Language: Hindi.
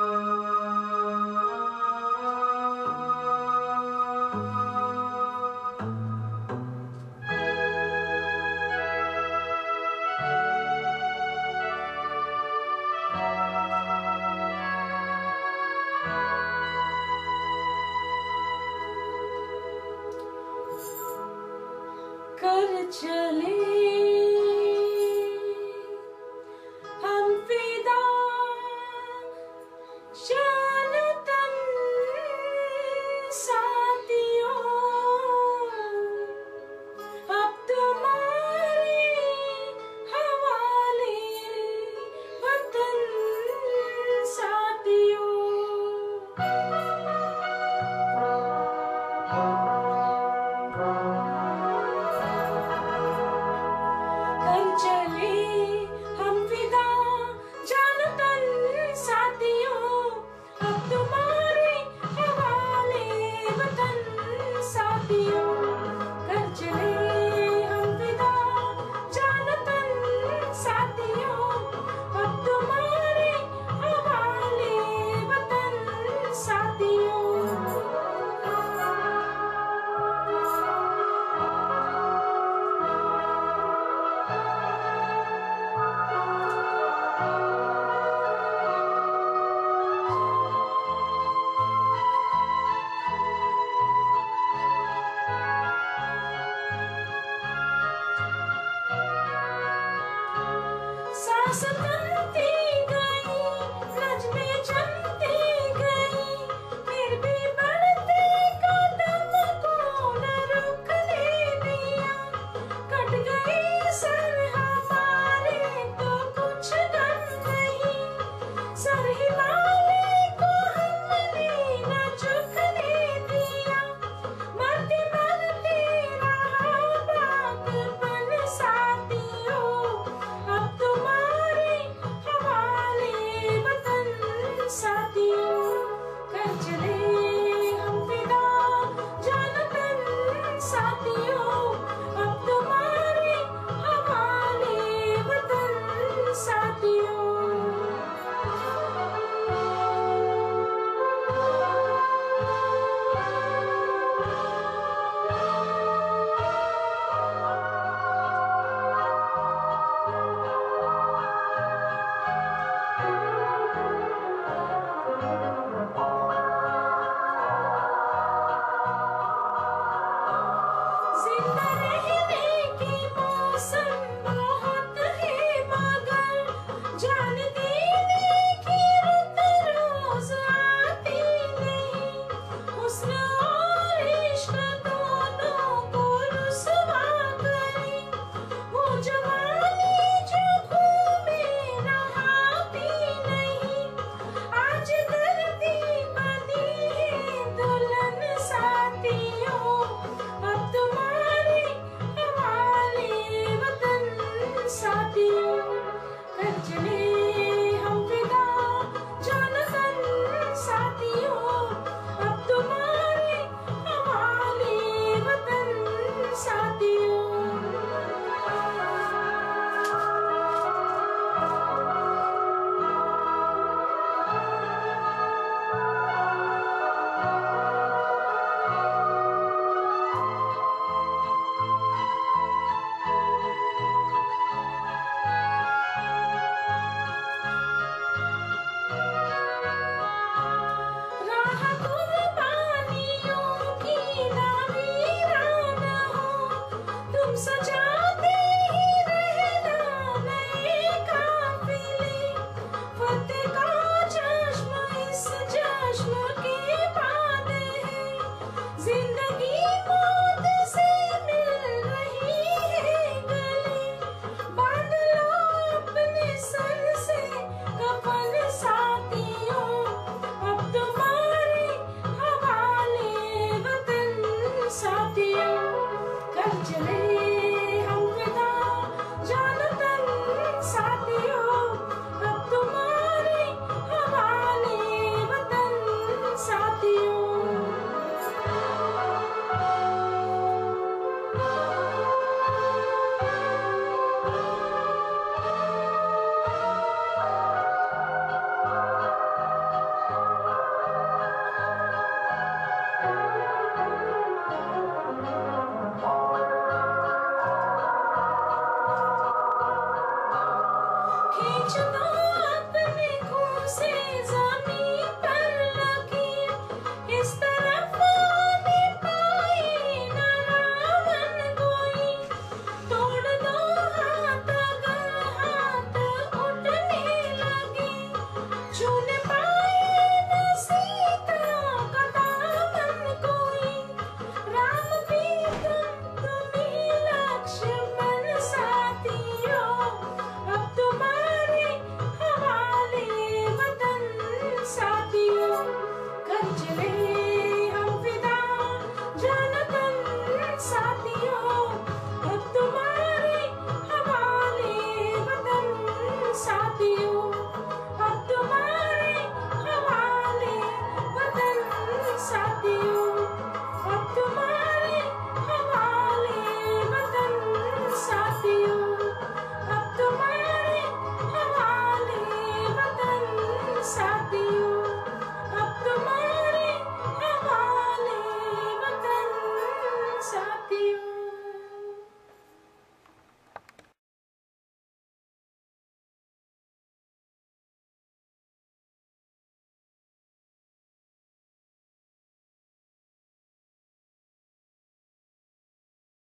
कर चले हम फिदा शान तन साथियों, अब तुम्हारे हवाले वतन साथियों। चले हम फिदा जान तन साथियों, अब तुम्हारे हवाले वतन साथियों। कर चले हम फिदा जान तन साथियों, अब तुम्हारे हवाले वतन साथियों। सांस तनती गई, नज़्में जमती गई, फिर भी बढ़ते कदम को न रुकने दिया। कट गई सर हमारे तो कुछ गम नहीं, सर हिमालय को हमने न झुकने दिया। मरते मरते रहा बागपन साथियों, अब तुम्हारे हवाले वतन साथियों। कर चले हम फिदा जान तन साथियों, अब तुम्हारे हवाले वतन साथियों। जिंदा रहने की मौसम बहुत है मगर जान देने की रुत रोज आती नहीं। हुस्न और इश्क दोनों को रुसवा करे, वो जवानी जो खून में नहाती नहीं। आज धरती बनी है दुल्हन साथियों, अब तुम्हारे हवाले वतन साथियों। कर चले हम फिदा जान तन साथियों, अब तुम्हारे हवाले वतन साथियों। राह कुर्बानियों की ना वीरान हो, तुम सजा